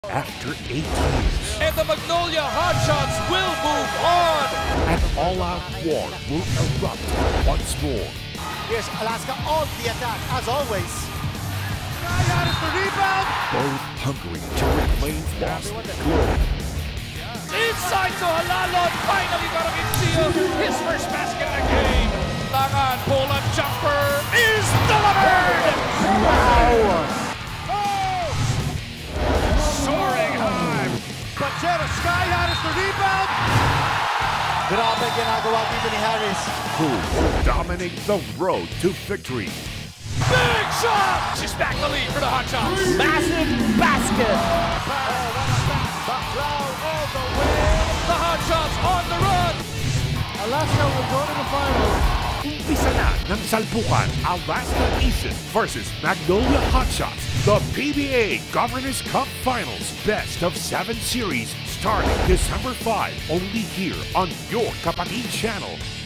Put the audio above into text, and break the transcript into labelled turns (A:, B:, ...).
A: After 8 years,
B: and the Magnolia Hotshots will move on.
A: an all-out war will erupt once more.
C: Here's Alaska on the attack, as always.
B: Skyhot is the rebound.
A: Both hungry to reclaim lost glory.
B: Inside to Halalon. Finally got him in seal. His first basket of the game. Langan pull-up jumper is delivered.
C: Wow!
B: Soaring high.
C: Pachera, Skyhot is the rebound. Grabe ginagawa dito ni Harris.
A: Who will dominate the road to victory?
B: Big shot. She's back in the lead for the Hotshots.
C: Massive basket. All the way.
B: The Hotshots on the run.
C: Alaska will go to the finals.
A: Umpisa na ng salpukan, Alaska Aces versus Magnolia Hotshots. The PBA Governors Cup Finals Best of 7 Series starting December 5, only here on your Kapatid channel.